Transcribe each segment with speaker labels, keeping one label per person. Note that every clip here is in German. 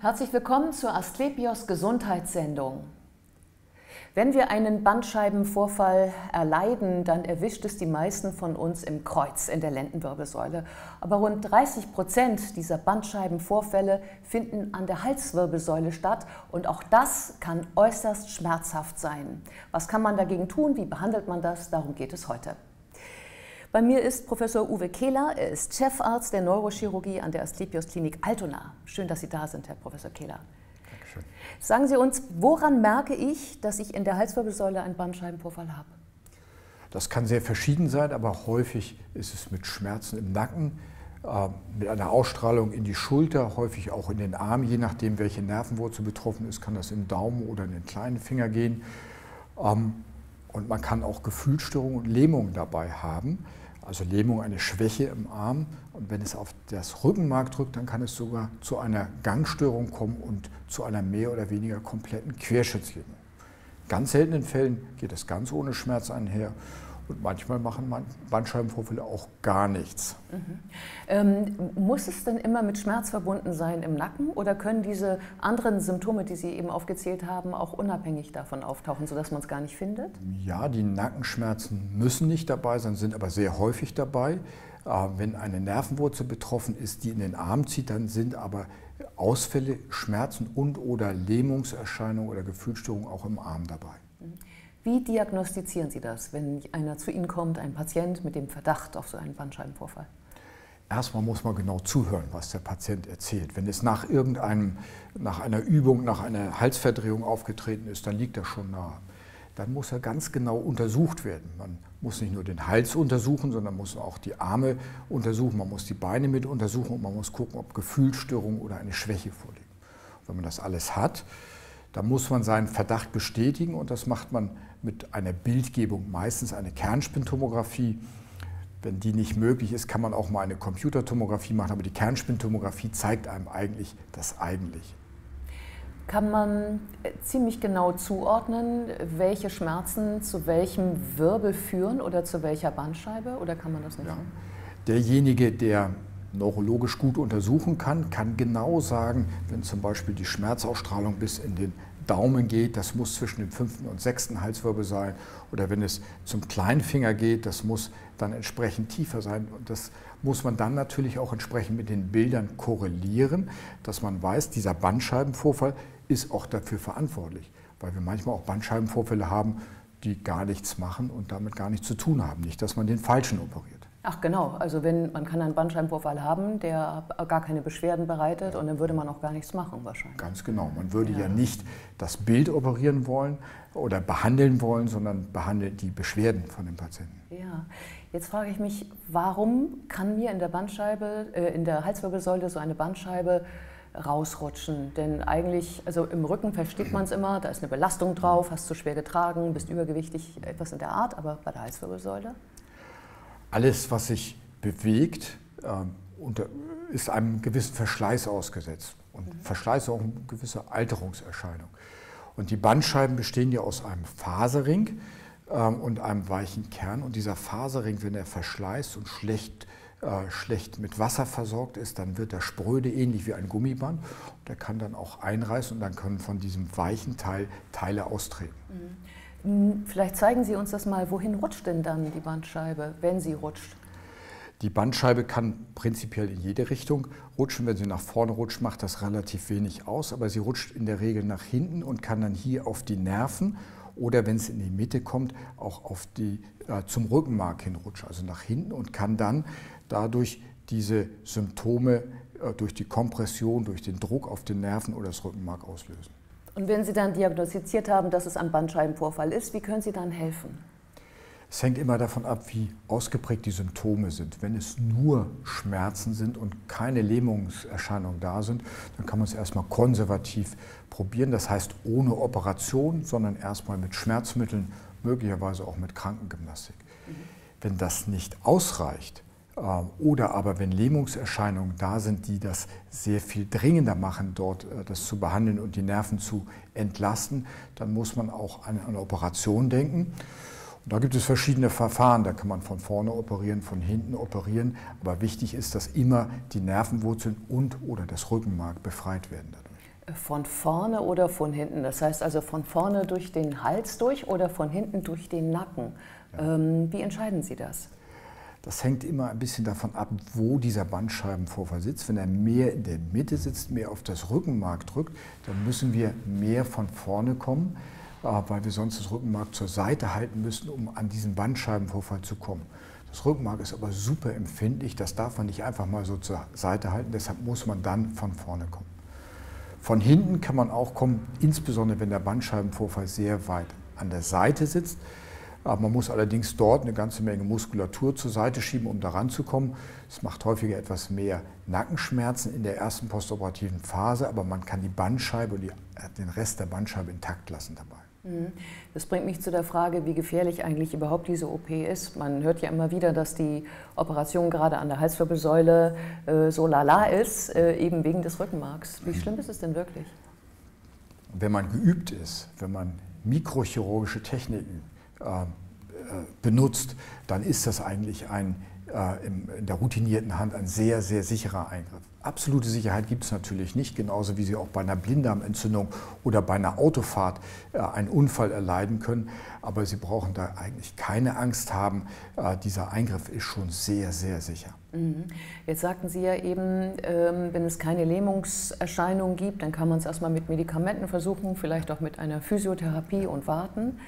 Speaker 1: Herzlich willkommen zur Asklepios Gesundheitssendung. Wenn wir einen Bandscheibenvorfall erleiden, dann erwischt es die meisten von uns im Kreuz, in der Lendenwirbelsäule. Aber rund 30% dieser Bandscheibenvorfälle finden an der Halswirbelsäule statt und auch das kann äußerst schmerzhaft sein. Was kann man dagegen tun? Wie behandelt man das? Darum geht es heute. Bei mir ist Professor Uwe Kehler, er ist Chefarzt der Neurochirurgie an der Asklepios Klinik Altona. Schön, dass Sie da sind, Herr Professor Kehler.
Speaker 2: Dankeschön.
Speaker 1: Sagen Sie uns, woran merke ich, dass ich in der Halswirbelsäule einen Bandscheibenvorfall habe?
Speaker 2: Das kann sehr verschieden sein, aber häufig ist es mit Schmerzen im Nacken, mit einer Ausstrahlung in die Schulter, häufig auch in den Arm, je nachdem, welche Nervenwurzel betroffen ist, kann das im Daumen oder in den kleinen Finger gehen. Und man kann auch Gefühlsstörungen und Lähmungen dabei haben. Also Lähmung, eine Schwäche im Arm. Und wenn es auf das Rückenmark drückt, dann kann es sogar zu einer Gangstörung kommen und zu einer mehr oder weniger kompletten Querschnittslähmung. In ganz seltenen Fällen geht es ganz ohne Schmerz einher. Und manchmal machen Bandscheibenvorfälle auch gar nichts.
Speaker 1: Muss es denn immer mit Schmerz verbunden sein im Nacken oder können diese anderen Symptome, die Sie eben aufgezählt haben, auch unabhängig davon auftauchen, sodass man es gar nicht findet?
Speaker 2: Ja, die Nackenschmerzen müssen nicht dabei sein, sind aber sehr häufig dabei. Wenn eine Nervenwurzel betroffen ist, die in den Arm zieht, dann sind aber Ausfälle, Schmerzen und/oder Lähmungserscheinungen oder Gefühlsstörungen auch im Arm dabei.
Speaker 1: Wie diagnostizieren Sie das, wenn einer zu Ihnen kommt, ein Patient mit dem Verdacht auf so einen Bandscheibenvorfall?
Speaker 2: Erstmal muss man genau zuhören, was der Patient erzählt. Wenn es nach einer Übung, nach einer Halsverdrehung aufgetreten ist, dann liegt das schon nahe. Dann muss er ganz genau untersucht werden. Man muss nicht nur den Hals untersuchen, sondern muss auch die Arme untersuchen, man muss die Beine mit untersuchen und man muss gucken, ob Gefühlsstörungen oder eine Schwäche vorliegen. Und wenn man das alles hat, dann muss man seinen Verdacht bestätigen und das macht man mit einer Bildgebung, meistens eine Kernspintomographie. Wenn die nicht möglich ist, kann man auch mal eine Computertomographie machen, aber die Kernspintomographie zeigt einem eigentlich das Eigentliche.
Speaker 1: Kann man ziemlich genau zuordnen, welche Schmerzen zu welchem Wirbel führen oder zu welcher Bandscheibe, oder kann man das nicht?
Speaker 2: Ja. Derjenige, der neurologisch gut untersuchen kann, kann genau sagen, wenn zum Beispiel die Schmerzausstrahlung bis in den Daumen geht, das muss zwischen dem 5. und 6. Halswirbel sein, oder wenn es zum Kleinfinger geht, das muss dann entsprechend tiefer sein. Und das muss man dann natürlich auch entsprechend mit den Bildern korrelieren, dass man weiß, dieser Bandscheibenvorfall ist auch dafür verantwortlich, weil wir manchmal auch Bandscheibenvorfälle haben, die gar nichts machen und damit gar nichts zu tun haben, nicht, dass man den Falschen operiert.
Speaker 1: Ach genau, also man kann einen Bandscheibenvorfall haben, der gar keine Beschwerden bereitet und dann würde man auch gar nichts machen wahrscheinlich.
Speaker 2: Ganz genau, man würde ja nicht das Bild operieren wollen oder behandeln wollen, sondern behandelt die Beschwerden von dem Patienten.
Speaker 1: Ja, jetzt frage ich mich, warum kann mir in der Halswirbelsäule so eine Bandscheibe rausrutschen? Denn eigentlich, also im Rücken versteht man es immer, da ist eine Belastung drauf, hast zu schwer getragen, bist übergewichtig, etwas in der Art, aber bei der Halswirbelsäule?
Speaker 2: Alles, was sich bewegt, ist einem gewissen Verschleiß ausgesetzt. Und Verschleiß ist auch eine gewisse Alterungserscheinung. Und die Bandscheiben bestehen ja aus einem Faserring und einem weichen Kern. Und dieser Faserring, wenn er verschleißt und schlecht mit Wasser versorgt ist, dann wird er spröde, ähnlich wie ein Gummiband. Und er kann dann auch einreißen und dann können von diesem weichen Teil Teile austreten.
Speaker 1: Vielleicht zeigen Sie uns das mal, wohin rutscht denn dann die Bandscheibe, wenn sie rutscht?
Speaker 2: Die Bandscheibe kann prinzipiell in jede Richtung rutschen. Wenn sie nach vorne rutscht, macht das relativ wenig aus, aber sie rutscht in der Regel nach hinten und kann dann hier auf die Nerven oder, wenn es in die Mitte kommt, auch zum Rückenmark hinrutschen, also nach hinten, und kann dann dadurch diese Symptome durch die Kompression, durch den Druck auf den Nerven oder das Rückenmark auslösen.
Speaker 1: Und wenn Sie dann diagnostiziert haben, dass es ein Bandscheibenvorfall ist, wie können Sie dann helfen?
Speaker 2: Es hängt immer davon ab, wie ausgeprägt die Symptome sind. Wenn es nur Schmerzen sind und keine Lähmungserscheinungen da sind, dann kann man es erstmal konservativ probieren. Das heißt ohne Operation, sondern erstmal mit Schmerzmitteln, möglicherweise auch mit Krankengymnastik. Wenn das nicht ausreicht, oder aber wenn Lähmungserscheinungen da sind, die das sehr viel dringender machen, dort das zu behandeln und die Nerven zu entlasten, dann muss man auch an eine Operation denken. Und da gibt es verschiedene Verfahren, da kann man von vorne operieren, von hinten operieren, aber wichtig ist, dass immer die Nervenwurzeln und/oder das Rückenmark befreit werden dadurch.
Speaker 1: Von vorne oder von hinten? Das heißt also von vorne durch den Hals durch oder von hinten durch den Nacken? Ja. Wie entscheiden Sie das?
Speaker 2: Das hängt immer ein bisschen davon ab, wo dieser Bandscheibenvorfall sitzt. Wenn er mehr in der Mitte sitzt, mehr auf das Rückenmark drückt, dann müssen wir mehr von vorne kommen, weil wir sonst das Rückenmark zur Seite halten müssen, um an diesen Bandscheibenvorfall zu kommen. Das Rückenmark ist aber super empfindlich, das darf man nicht einfach mal so zur Seite halten, deshalb muss man dann von vorne kommen. Von hinten kann man auch kommen, insbesondere wenn der Bandscheibenvorfall sehr weit an der Seite sitzt. Aber man muss allerdings dort eine ganze Menge Muskulatur zur Seite schieben, um da ranzukommen. Es macht häufiger etwas mehr Nackenschmerzen in der ersten postoperativen Phase, aber man kann die Bandscheibe und den Rest der Bandscheibe intakt lassen dabei.
Speaker 1: Das bringt mich zu der Frage, wie gefährlich eigentlich überhaupt diese OP ist. Man hört ja immer wieder, dass die Operation gerade an der Halswirbelsäule so lala ist, eben wegen des Rückenmarks. Wie schlimm ist es denn wirklich?
Speaker 2: Wenn man geübt ist, wenn man mikrochirurgische Techniken benutzt, dann ist das eigentlich in der routinierten Hand ein sehr, sehr sicherer Eingriff. Absolute Sicherheit gibt es natürlich nicht, genauso wie Sie auch bei einer Blinddarmentzündung oder bei einer Autofahrt einen Unfall erleiden können. Aber Sie brauchen da eigentlich keine Angst haben. Dieser Eingriff ist schon sehr, sehr sicher.
Speaker 1: Jetzt sagten Sie ja eben, wenn es keine Lähmungserscheinungen gibt, dann kann man es erstmal mit Medikamenten versuchen, vielleicht auch mit einer Physiotherapie und warten.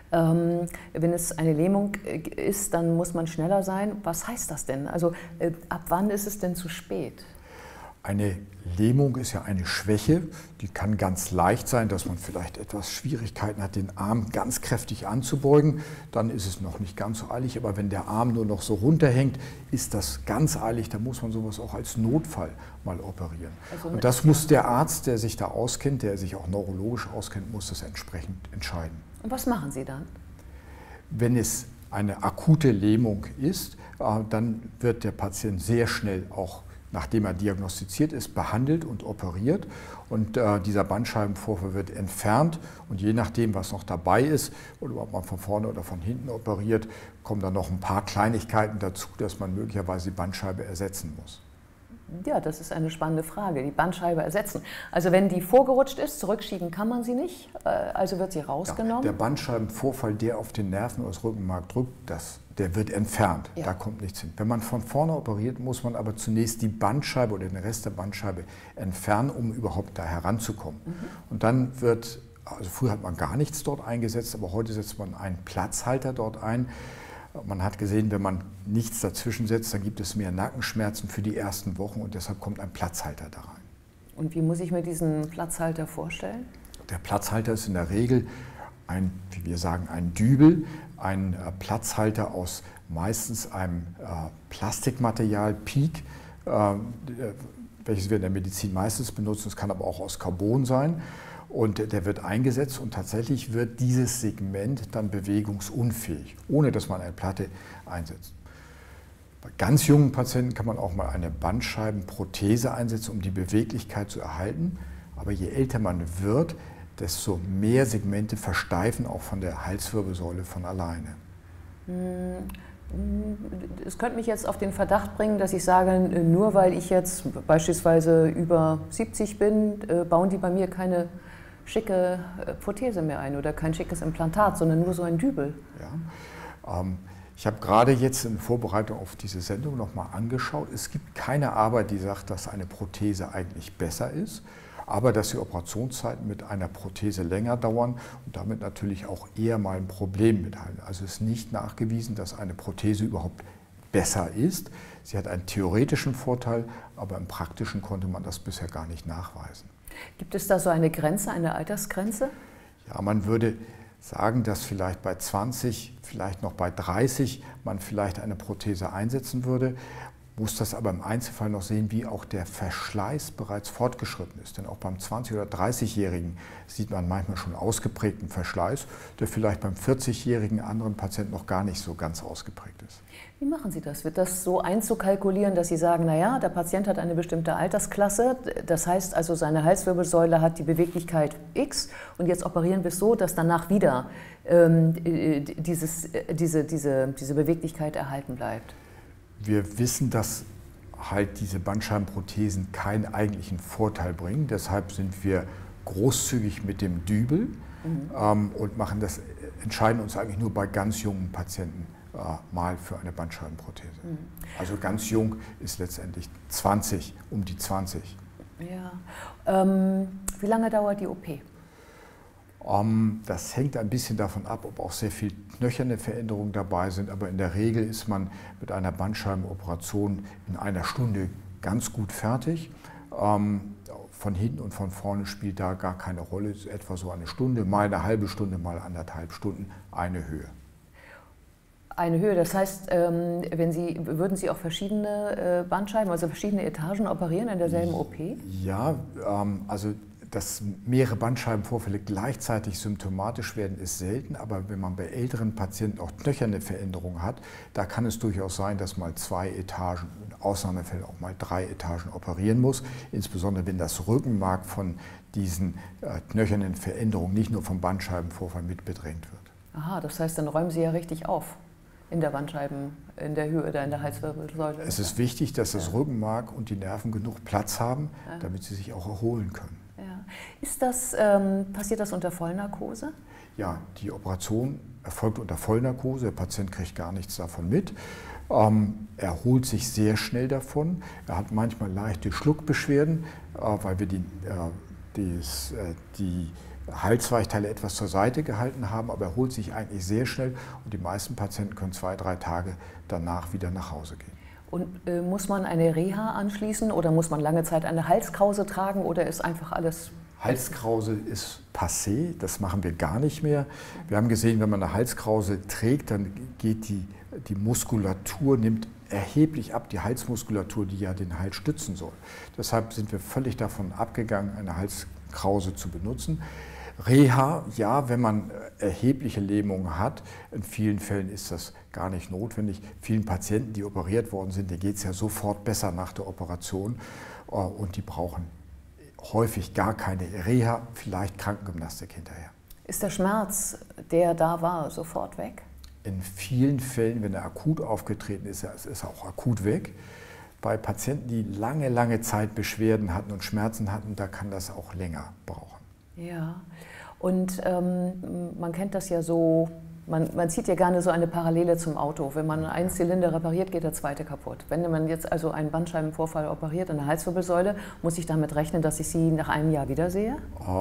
Speaker 1: Wenn es eine Lähmung ist, dann muss man schneller sein. Was heißt das denn? Also ab wann ist es denn zu spät?
Speaker 2: Eine Lähmung ist ja eine Schwäche, die kann ganz leicht sein, dass man vielleicht etwas Schwierigkeiten hat, den Arm ganz kräftig anzubeugen. Dann ist es noch nicht ganz so eilig, aber wenn der Arm nur noch so runterhängt, ist das ganz eilig. Da muss man sowas auch als Notfall mal operieren. Also und das muss der Arzt, der sich da auskennt, der sich auch neurologisch auskennt, muss das entsprechend entscheiden.
Speaker 1: Und was machen Sie dann?
Speaker 2: Wenn es eine akute Lähmung ist, dann wird der Patient sehr schnell auch, nachdem er diagnostiziert ist, behandelt und operiert. Und dieser Bandscheibenvorfall wird entfernt. Und je nachdem, was noch dabei ist, oder ob man von vorne oder von hinten operiert, kommen dann noch ein paar Kleinigkeiten dazu, dass man möglicherweise die Bandscheibe ersetzen muss.
Speaker 1: Ja, das ist eine spannende Frage, die Bandscheibe ersetzen. Also wenn die vorgerutscht ist, zurückschieben kann man sie nicht, also wird sie rausgenommen?
Speaker 2: Ja, der Bandscheibenvorfall, der auf den Nerven oder das Rückenmark drückt, der wird entfernt, ja. Da kommt nichts hin. Wenn man von vorne operiert, muss man aber zunächst die Bandscheibe oder den Rest der Bandscheibe entfernen, um überhaupt da heranzukommen. Und dann wird, also früher hat man gar nichts dort eingesetzt, aber heute setzt man einen Platzhalter dort ein. Man hat gesehen, wenn man nichts dazwischen setzt, dann gibt es mehr Nackenschmerzen für die ersten Wochen und deshalb kommt ein Platzhalter da rein.
Speaker 1: Und wie muss ich mir diesen Platzhalter vorstellen? Der
Speaker 2: Platzhalter ist in der Regel wie wir sagen, ein Dübel, ein Platzhalter aus meistens einem Plastikmaterial, PEEK, welches wir in der Medizin meistens benutzen. Es kann aber auch aus Carbon sein. Und der wird eingesetzt und tatsächlich wird dieses Segment dann bewegungsunfähig, ohne dass man eine Platte einsetzt. Bei ganz jungen Patienten kann man auch mal eine Bandscheibenprothese einsetzen, um die Beweglichkeit zu erhalten. Aber je älter man wird, desto mehr Segmente versteifen auch von der Halswirbelsäule von alleine.
Speaker 1: Es könnte mich jetzt auf den Verdacht bringen, dass ich sage, nur weil ich jetzt beispielsweise über 70 bin, bauen die bei mir keine schicke Prothese mehr ein oder kein schickes Implantat, sondern nur so ein Dübel.
Speaker 2: Ja. Ich habe gerade jetzt in Vorbereitung auf diese Sendung nochmal angeschaut. Es gibt keine Arbeit, die sagt, dass eine Prothese eigentlich besser ist, aber dass die Operationszeiten mit einer Prothese länger dauern und damit natürlich auch eher mal ein Problem mithalten. Also es ist nicht nachgewiesen, dass eine Prothese überhaupt besser ist. Sie hat einen theoretischen Vorteil, aber im praktischen konnte man das bisher gar nicht nachweisen.
Speaker 1: Gibt es da so eine Grenze, eine Altersgrenze?
Speaker 2: Ja, man würde sagen, dass vielleicht bei 20, vielleicht noch bei 30 man vielleicht eine Prothese einsetzen würde, muss das aber im Einzelfall noch sehen, wie auch der Verschleiß bereits fortgeschritten ist. Denn auch beim 20- oder 30-Jährigen sieht man manchmal schon ausgeprägten Verschleiß, der vielleicht beim 40-jährigen anderen Patienten noch gar nicht so ganz ausgeprägt ist.
Speaker 1: Wie machen Sie das? Wird das so einzukalkulieren, dass Sie sagen, naja, der Patient hat eine bestimmte Altersklasse, das heißt also, seine Halswirbelsäule hat die Beweglichkeit X und jetzt operieren wir es so, dass danach wieder diese Beweglichkeit erhalten bleibt?
Speaker 2: Wir wissen, dass halt diese Bandscheibenprothesen keinen eigentlichen Vorteil bringen. Deshalb sind wir großzügig mit dem Dübel und entscheiden uns eigentlich nur bei ganz jungen Patienten mal für eine Bandscheibenprothese. Also ganz jung ist letztendlich um die 20.
Speaker 1: Ja. Wie lange dauert die OP?
Speaker 2: Das hängt ein bisschen davon ab, ob auch sehr viel knöcherne Veränderungen dabei sind, aber in der Regel ist man mit einer Bandscheibenoperation in einer Stunde ganz gut fertig. Von hinten und von vorne spielt da gar keine Rolle, es ist etwa so eine Stunde, mal eine halbe Stunde, mal 1,5 Stunden, eine Höhe.
Speaker 1: Eine Höhe, das heißt, würden Sie auch verschiedene Bandscheiben, also verschiedene Etagen operieren in derselben OP?
Speaker 2: Ja, also dass mehrere Bandscheibenvorfälle gleichzeitig symptomatisch werden, ist selten, aber wenn man bei älteren Patienten auch knöcherne Veränderungen hat, da kann es durchaus sein, dass mal 2 Etagen, in Ausnahmefällen auch mal 3 Etagen operieren muss, insbesondere wenn das Rückenmark von diesen knöchernen Veränderungen nicht nur vom Bandscheibenvorfall mit bedrängt wird.
Speaker 1: Aha, das heißt, dann räumen Sie ja richtig auf in der Bandscheiben, in der Höhe oder in der Halswirbelsäule.
Speaker 2: Es ist wichtig, dass das Rückenmark und die Nerven genug Platz haben, damit sie sich auch erholen können.
Speaker 1: Ja. Passiert das unter Vollnarkose?
Speaker 2: Ja, die Operation erfolgt unter Vollnarkose. Der Patient kriegt gar nichts davon mit. Er erholt sich sehr schnell davon. Er hat manchmal leichte Schluckbeschwerden, weil wir die Halsweichteile etwas zur Seite gehalten haben, aber er erholt sich eigentlich sehr schnell und die meisten Patienten können 2, 3 Tage danach wieder nach Hause gehen.
Speaker 1: Und muss man eine Reha anschließen oder muss man lange Zeit eine Halskrause tragen oder ist einfach alles...
Speaker 2: Halskrause ist passé, das machen wir gar nicht mehr. Wir haben gesehen, wenn man eine Halskrause trägt, dann geht die Muskulatur, nimmt erheblich ab, die Halsmuskulatur, die ja den Hals stützen soll. Deshalb sind wir völlig davon abgegangen, eine Halskrause zu benutzen. Reha, ja, wenn man erhebliche Lähmungen hat. In vielen Fällen ist das gar nicht notwendig. Vielen Patienten, die operiert worden sind, denen geht es ja sofort besser nach der Operation und die brauchen häufig gar keine Reha, vielleicht Krankengymnastik hinterher.
Speaker 1: Ist der Schmerz, der da war, sofort weg?
Speaker 2: In vielen Fällen, wenn er akut aufgetreten ist, ist er auch akut weg. Bei Patienten, die lange, lange Zeit Beschwerden hatten und Schmerzen hatten, da kann das auch länger brauchen.
Speaker 1: Ja, und man kennt das ja so, man zieht ja gerne so eine Parallele zum Auto. Wenn man einen Zylinder repariert, geht der zweite kaputt. Wenn man jetzt also einen Bandscheibenvorfall operiert an der Halswirbelsäule, muss ich damit rechnen, dass ich Sie nach einem Jahr wiedersehe?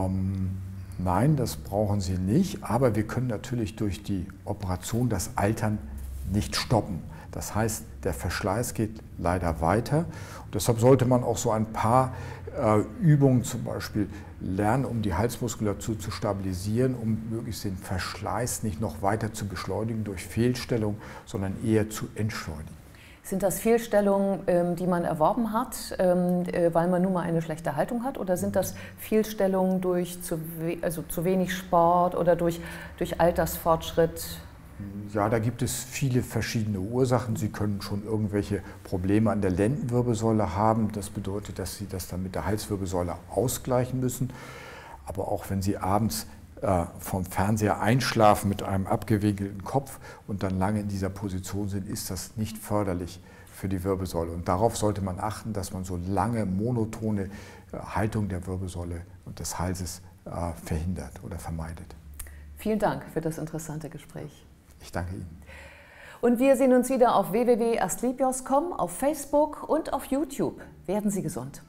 Speaker 2: Nein, das brauchen Sie nicht, aber wir können natürlich durch die Operation das Altern nicht stoppen. Das heißt, der Verschleiß geht leider weiter. Und deshalb sollte man auch so ein paar Übungen zum Beispiel lernen, um die Halsmuskulatur zu stabilisieren, um möglichst den Verschleiß nicht noch weiter zu beschleunigen durch Fehlstellung, sondern eher zu entschleunigen.
Speaker 1: Sind das Fehlstellungen, die man erworben hat, weil man nun mal eine schlechte Haltung hat? Oder sind das Fehlstellungen durch zu wenig Sport oder durch Altersfortschritt?
Speaker 2: Ja, da gibt es viele verschiedene Ursachen. Sie können schon irgendwelche Probleme an der Lendenwirbelsäule haben. Das bedeutet, dass Sie das dann mit der Halswirbelsäule ausgleichen müssen. Aber auch wenn Sie abends vom Fernseher einschlafen mit einem abgewinkelten Kopf und dann lange in dieser Position sind, ist das nicht förderlich für die Wirbelsäule. Und darauf sollte man achten, dass man so lange monotone Haltung der Wirbelsäule und des Halses verhindert oder vermeidet.
Speaker 1: Vielen Dank für das interessante Gespräch.
Speaker 2: Ich danke Ihnen.
Speaker 1: Und wir sehen uns wieder auf www.asklepios.com, auf Facebook und auf YouTube. Werden Sie gesund.